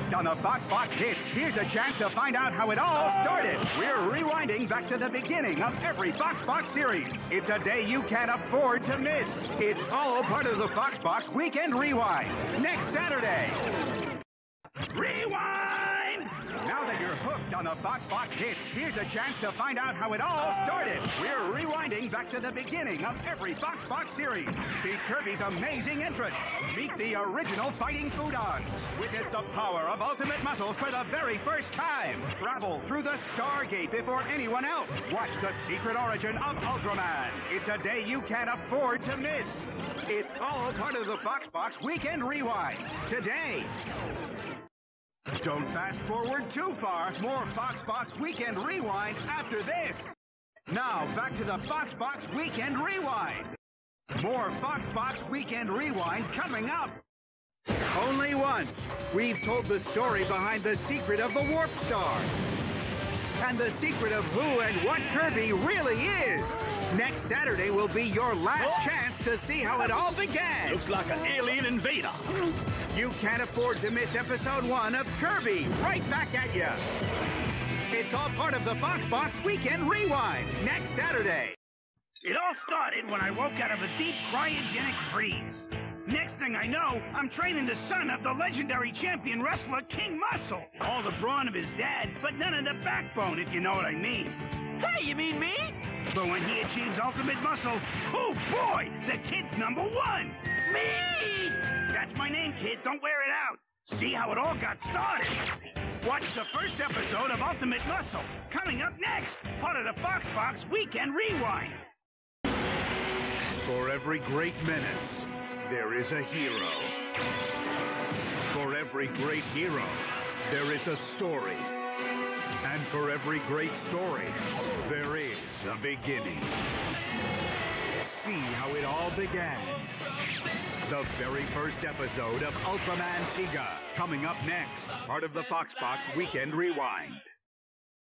hooked on the FoxBox hits, here's a chance to find out how it all started. We're rewinding back to the beginning of every FoxBox series. It's a day you can't afford to miss. It's all part of the FoxBox Weekend Rewind. Next Saturday. Rewind! Now that you're hooked on the FoxBox hits, here's a chance to find out how it all started. We're rewinding back to the beginning of every FoxBox series. See Kirby's amazing entrance. Meet the original Fighting Foodons. Witness the power of ultimate muscle for the very first time. Travel through the Stargate before anyone else. Watch the secret origin of Ultraman. It's a day you can't afford to miss. It's all part of the FoxBox Weekend Rewind. Today. Don't fast forward too far. More FoxBox Weekend Rewind after this. Now, back to the FoxBox Weekend Rewind. More FoxBox Weekend Rewind coming up. Only once, we've told the story behind the secret of the Warp Star. And the secret of who and what Kirby really is. Next Saturday will be your last chance to see how it all began. Looks like an alien invader. You can't afford to miss episode 1 of Kirby, right back at you. It's all part of the FoxBox Weekend Rewind, next Saturday. It all started when I woke out of a deep cryogenic freeze. Next thing I know, I'm training the son of the legendary champion wrestler King Muscle. All the brawn of his dad, but none of the backbone, if you know what I mean. Hey, you mean me? But when he achieves ultimate muscle, oh boy, the kid's #1. Me! That's my name, kid. Don't wear it out. See how it all got started. Watch the first episode of Ultimate Muscle. Coming up next, part of the FoxBox Weekend Rewind. For every great menace, there is a hero. For every great hero, there is a story. And for every great story, there is a beginning. See how it all began. The very first episode of Ultraman Tiga, coming up next, part of the FoxBox Weekend Rewind.